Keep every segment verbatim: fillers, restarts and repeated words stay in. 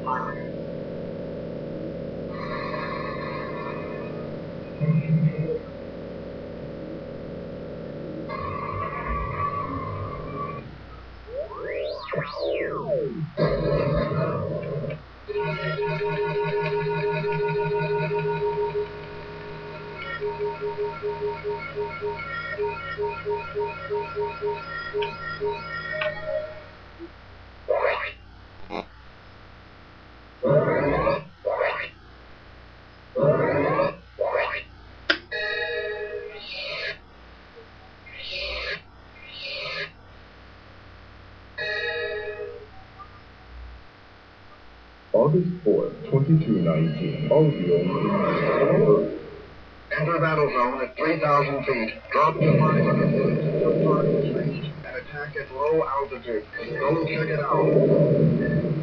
August fourth, twenty-two nineteen. Audio. Enter battle zone at three thousand feet. Drop to five hundred feet until target is reached and attack at low altitude. Go check it out.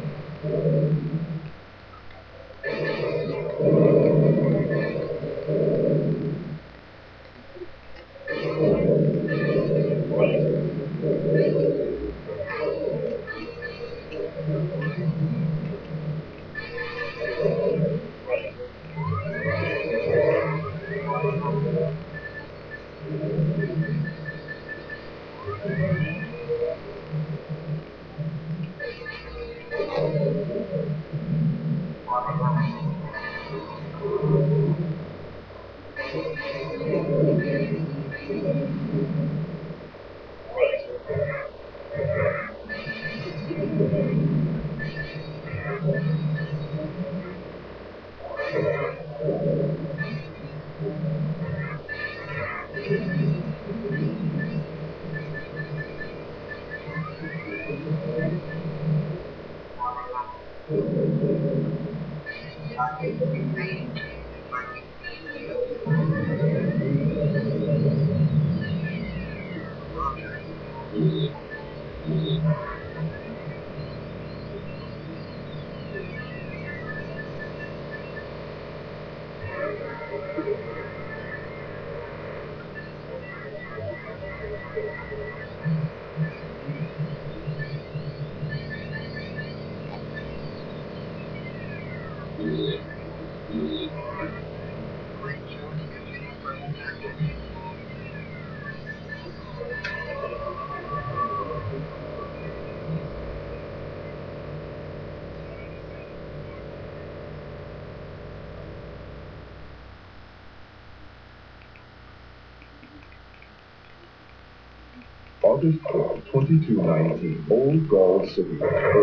August fourth, twenty-two nineteen. Old Gaul City.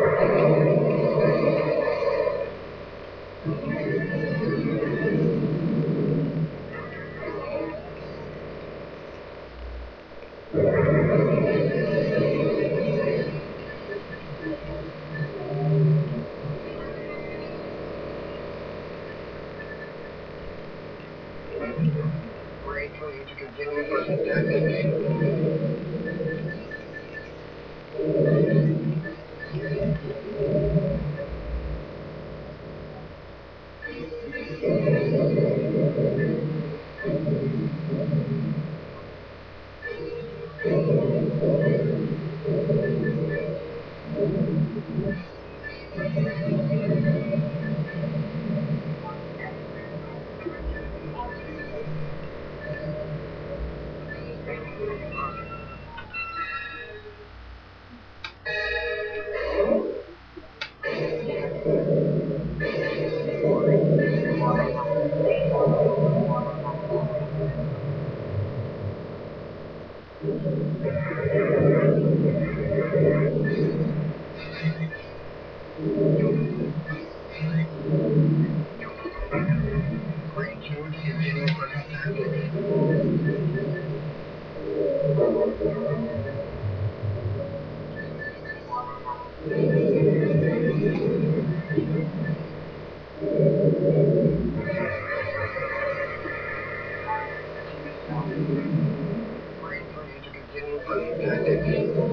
Grade three to continue present tactics. Grade two to continue present tactics. Grade three to continue present tactics.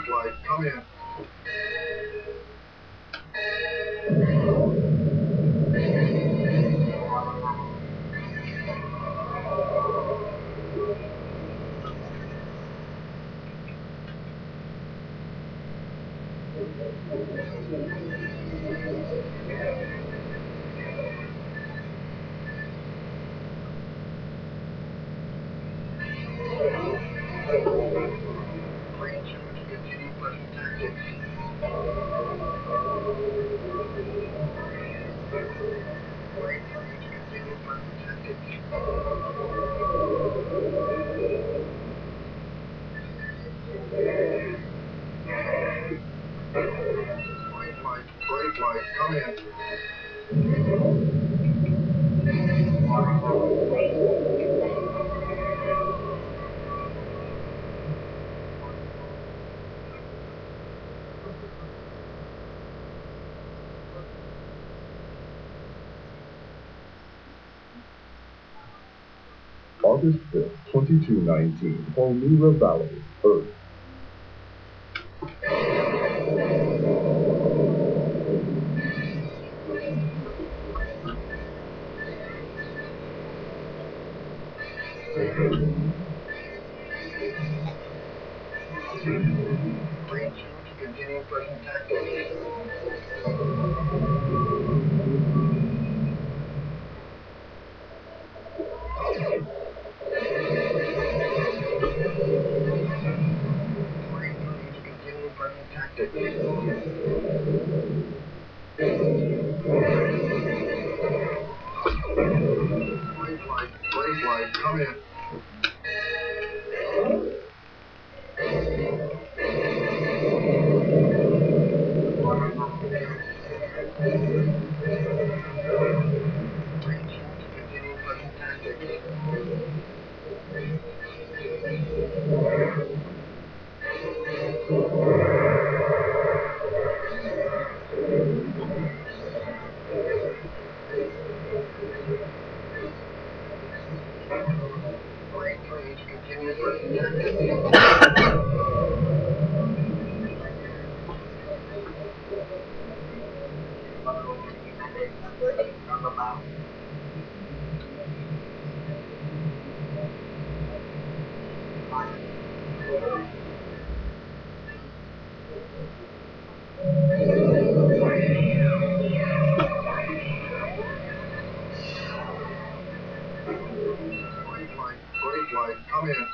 brake light, come in. Green two to continue present tactics. Green three to continue present tactics. Brake light, brake light, come in. August fifth, twenty-two nineteen, Palmyra Valley, Earth. Green two to continue present tactics. Green three to continue present tactics. Brake light, brake light, come in. Green two to continue present tactics. Green three to continue present tactics. Brake light, brake light, come in.